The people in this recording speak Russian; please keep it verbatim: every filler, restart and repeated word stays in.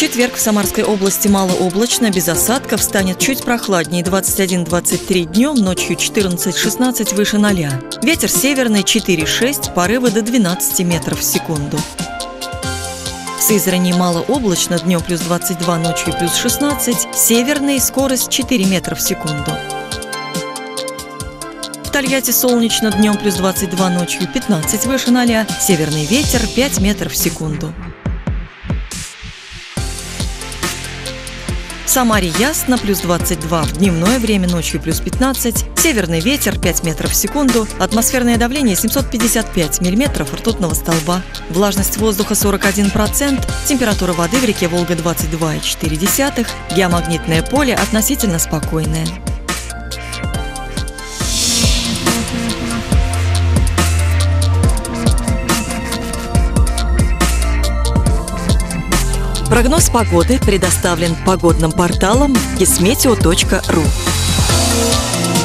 четверг в Самарской области малооблачно, без осадков, станет чуть прохладнее, двадцать один — двадцать три днем, ночью четырнадцать — шестнадцать выше ноля. Ветер северный четыре — шесть, порывы до двенадцати метров в секунду. В Сызрани малооблачно, днем плюс двадцать два, ночью плюс шестнадцать, северный, скорость четыре метра в секунду. В Тольятти солнечно, днем плюс двадцать два, ночью пятнадцать выше ноля, северный ветер пять метров в секунду. В Самаре ясно, плюс двадцать два в дневное время, ночью плюс пятнадцать, северный ветер пять метров в секунду, атмосферное давление семьсот пятьдесят пять миллиметров ртутного столба, влажность воздуха сорок один процент, температура воды в реке Волга двадцать два и четыре десятых, геомагнитное поле относительно спокойное. Прогноз погоды предоставлен погодным порталом кисметео точка ру.